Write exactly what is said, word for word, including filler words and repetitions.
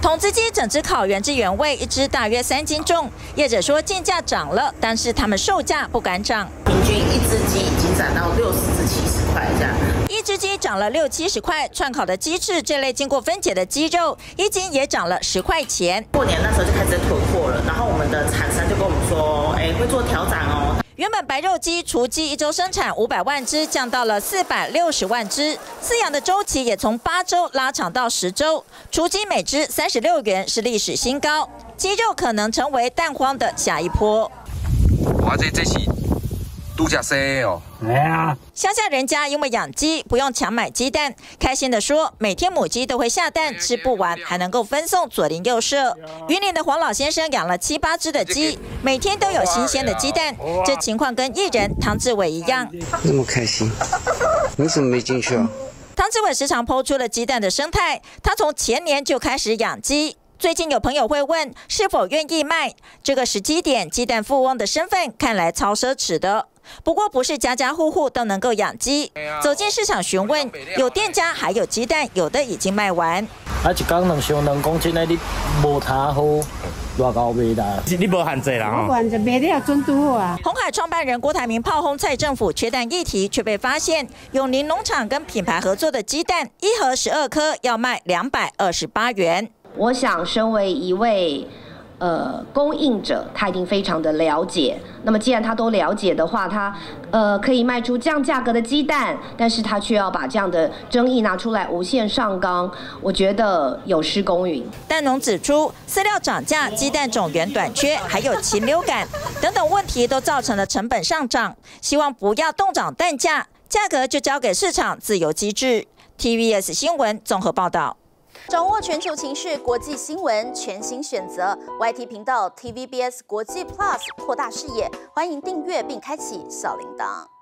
筒子鸡整只烤原汁原味，一只大约三斤重。业者说进价涨了，但是他们售价不敢涨， 平均一只鸡已经涨到六十至七十块这样。 一只鸡涨了六七十块，串烤的鸡翅这类经过分解的鸡肉，一斤也涨了十块钱。 过年那时候就开始囤货了，然后我们的厂商就跟我们说，哎，会做调整哦。 原本白肉鸡雏鸡一周生产五百万只，降到了四百六十万只，饲养的周期也从八周拉长到十周。雏鸡每只三十六元是历史新高，鸡肉可能成为蛋荒的下一波。 哇，这这是度假生哦。哎呀， 乡下人家因为养鸡不用强买鸡蛋，开心的说，每天母鸡都会下蛋，吃不完还能够分送左邻右舍。云林的黄老先生养了七八只的鸡，每天都有新鲜的鸡蛋，这情况跟艺人唐志伟一样。 那么开心，你怎么没进去啊？ 唐志伟时常抛出了鸡蛋的生态，他从前年就开始养鸡。 最近有朋友会问是否愿意卖，这个时机点，鸡蛋富翁的身份看来超奢侈的。不过不是家家户户都能够养鸡，走进市场询问，有店家还有鸡蛋，有的已经卖完。 啊，一天两箱两公斤的，你无他好，偌高卖啦？你无限制啦？ 我限制卖了准拄好啊。 鸿海创办人郭台铭炮轰蔡政府缺蛋议题，却被发现永宁农场跟品牌合作的鸡蛋，一盒十二颗要卖两百二十八元。 我想，身为一位呃供应者，他一定非常的了解。那么，既然他都了解的话，他呃可以卖出这样价格的鸡蛋，但是他却要把这样的争议拿出来无限上纲，我觉得有失公允。 蛋农指出，饲料涨价、鸡蛋种源短缺，还有禽流感等等问题，都造成了成本上涨。希望不要动涨蛋价，价格就交给市场自由机制。T V S 新闻综合报道。 掌握全球情势、国际新闻，全新选择 Y T 频道 T V B S 国际 Plus， 扩大视野。欢迎订阅并开启小铃铛。